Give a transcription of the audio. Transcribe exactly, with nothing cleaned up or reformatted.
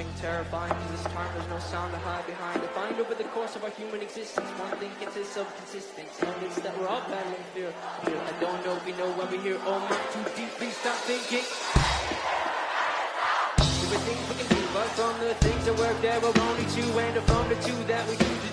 something terrifying. This time there's no sound to hide behind. To find over the course of our human existence, one thing consists of consistency, and it's that we're all battling fear. Fear. I don't know if we know why we're here. Oh, not too deep, please stop thinking. There are things we can do, but from the things that work there, we're only two, and from the two that we choose to